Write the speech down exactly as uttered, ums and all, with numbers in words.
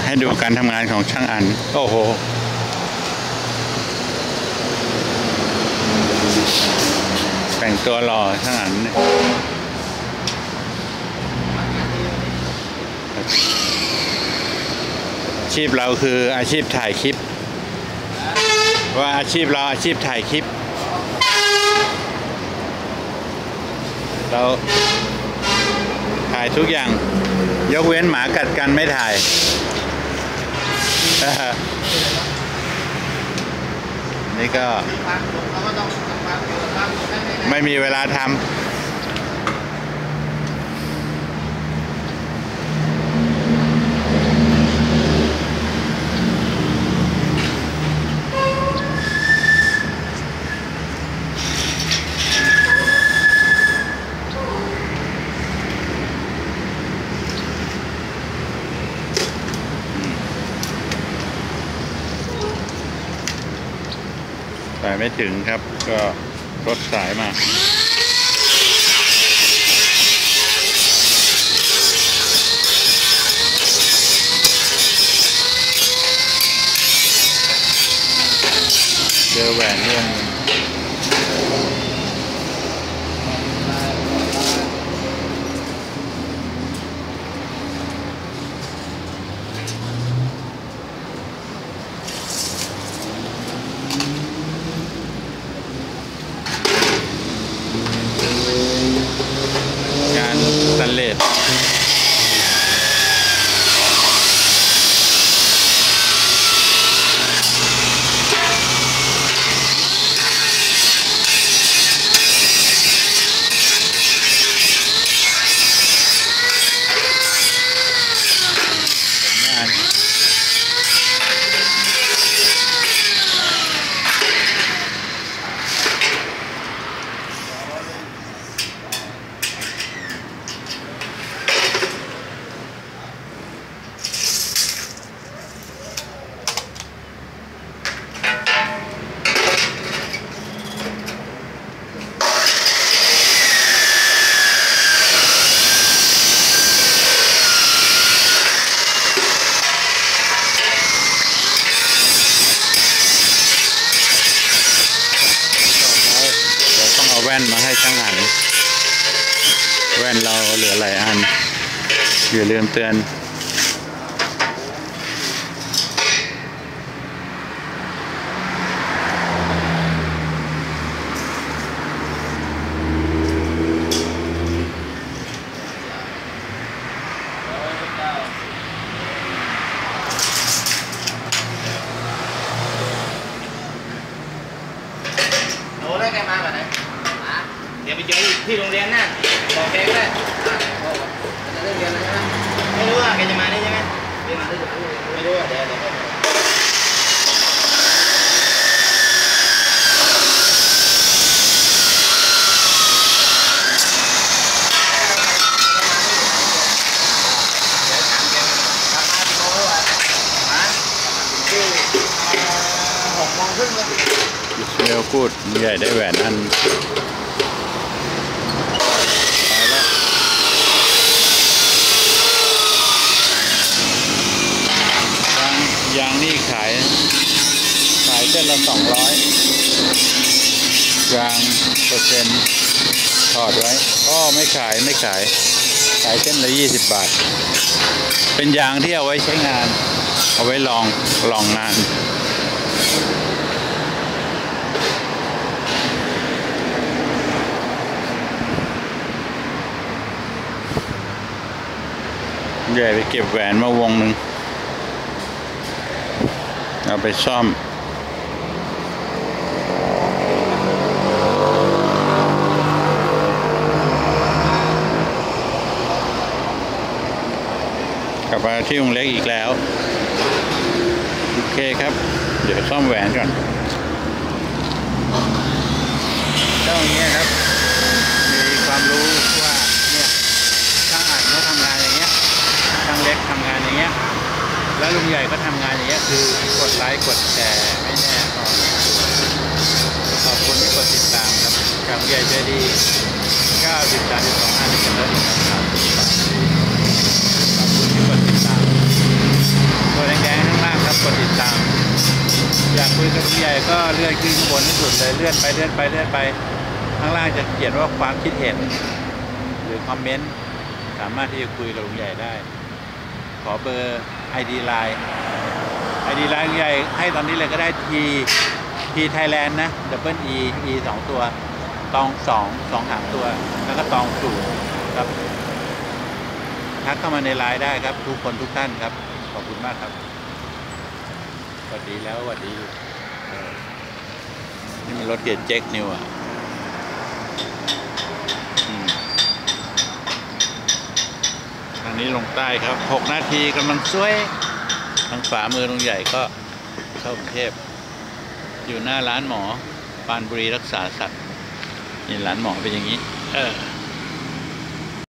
ให้ดูการทำงานของช่างอันโอ้โหแต่งตัวหล่อช่างอันเนี่ยอาชีพเราคืออาชีพถ่ายคลิปว่าอาชีพเราอาชีพถ่ายคลิปเราถ่ายทุกอย่างยกเว้นหมากัดกันไม่ถ่ายนี่ก็ไม่มีเวลาทำไปไม่ถึงครับก็รถสายมาเจอแหวนเรื่องสแตนเลสแว่นมาให้ช่างอันแว่นเราเหลือหลายอันอย่าลืมเตือนโน้ได้แกมาแบบไหนเดี๋ยวไปเจอที่โรงเรียนนั่นบอกแกก็ได้จะเลิกเรียนแล้วใช่ไหมไม่รู้ว่าแกจะมาได้ใช่ไหมไม่รู้เดี๋ยวเดี๋ยวหกโมงครึ่งเลยเร็วพูดใหญ่ได้แหวนอันยางนี่ขายขายเส้นละสองร้อยยางเปอร์เซ็นต์ถอดไว้ก็ไม่ขายไม่ขายขายเส้นละยี่สิบบาทเป็นยางที่เอาไว้ใช้งานเอาไว้ลองลองงานใหญ่ไปเก็บแหวนมาวงหนึ่งเอาไปซ่อมกลับมาที่วงเล็กอีกแล้วโอเคครับเดี๋ยวซ่อมแหวนก่อนเจ้าอย่างเงี้ยครับมีความรู้ว่าเนี่ยช่างอัดเขาทำงานอย่างเงี้ยช่างเล็กทำงานอย่างเงี้ยแล้วลุงใหญ่ก็ทำงานอย่างเงี้ยคือกดไลค์กดแชร์ไม่แน่ก่อนขอบคุณที่กดติดตามครับกับใหญ่ใจดีเก้าสิบสามสิบสองห้าสิบเจ็ดสิบสามสิบขอบคุณที่กดติดตามด้วยสุดเลยเลื่อนไปเลื่อนไปเลื่อนไปข้างล่างจะเขียนว่าความคิดเห็นหรือคอมเมนต์สามารถที่จะคุยกับลุงใหญ่ได้ขอเบอร์ ไอ ดี ไลน์ ไอ ดี ไลน์ลุงใหญ่ให้ตอนนี้เลยก็ได้ T T Thailand นะ Double E E สองตัวตองสองสองหางตัวแล้วก็ตองศูนย์ครับทักเข้ามาในไลน์ได้ครับทุกคนทุกท่านครับขอบคุณมากครับสวัสดีแล้วสวัสดีเออนี่มันรถเกียร์เจ็กนิวอ่ะอืมทางนี้ลงใต้ครับหกนาทีกำลังช่วยทางฝามือลุงใหญ่ก็เข้ากรุงเทพอยู่หน้าร้านหมอปานบุรีรักษาสัตว์นี่ร้านหมอเป็นอย่างนี้เออ